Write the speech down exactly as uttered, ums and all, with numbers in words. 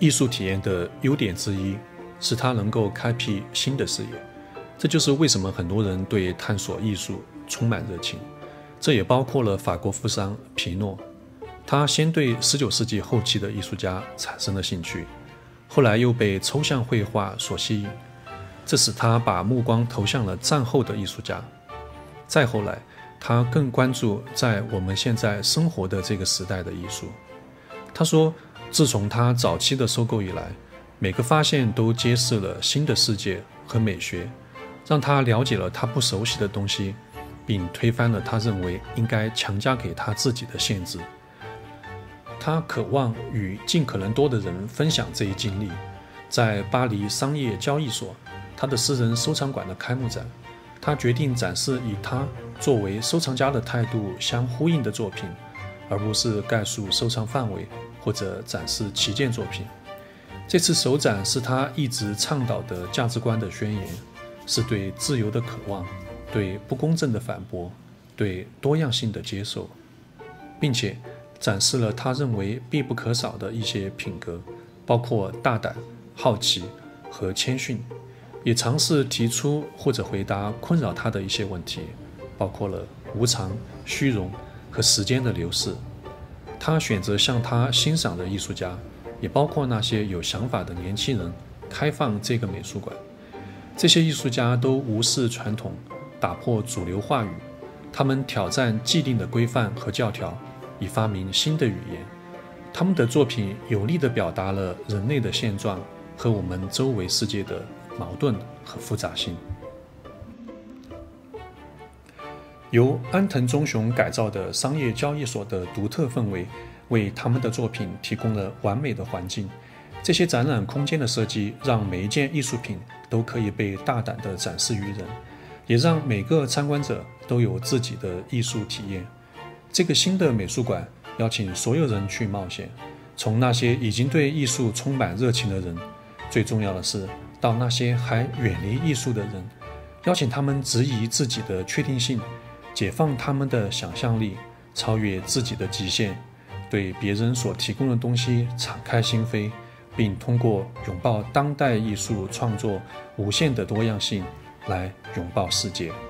艺术体验的优点之一，是它能够开辟新的视野。这就是为什么很多人对探索艺术充满热情。这也包括了法国富商皮诺，他先对十九世纪后期的艺术家产生了兴趣，后来又被抽象绘画所吸引，这使他把目光投向了战后的艺术家。再后来，他更关注在我们现在生活的这个时代的艺术。他说，自从他早期的收购以来，每个发现都揭示了新的世界和美学，让他了解了他不熟悉的东西，并推翻了他认为应该强加给他自己的限制。他渴望与尽可能多的人分享这一经历。在巴黎商业交易所，他的私人收藏馆的开幕展，他决定展示以他作为收藏家的态度相呼应的作品，而不是概述收藏范围或者展示旗舰作品。这次首展是他一直倡导的价值观的宣言，是对自由的渴望，对不公正的反驳，对多样性的接受，并且展示了他认为必不可少的一些品格，包括大胆、好奇和谦逊，也尝试提出或者回答困扰他的一些问题，包括了无常、虚荣和时间的流逝。他选择向他欣赏的艺术家，也包括那些有想法的年轻人，开放这个美术馆。这些艺术家都无视传统，打破主流话语，他们挑战既定的规范和教条，以发明新的语言。他们的作品有力地表达了人类的现状和我们周围世界的矛盾和复杂性。由安藤忠雄改造的商业交易所的独特氛围，为他们的作品提供了完美的环境。这些展览空间的设计，让每一件艺术品都可以被大胆地展示于人，也让每个参观者都有自己的艺术体验。这个新的美术馆邀请所有人去冒险，从那些已经对艺术充满热情的人，最重要的是到那些还远离艺术的人，邀请他们质疑自己的确定性，解放他们的想象力，超越自己的极限，对别人所提供的东西敞开心扉，并通过拥抱当代艺术创作无限的多样性来拥抱世界。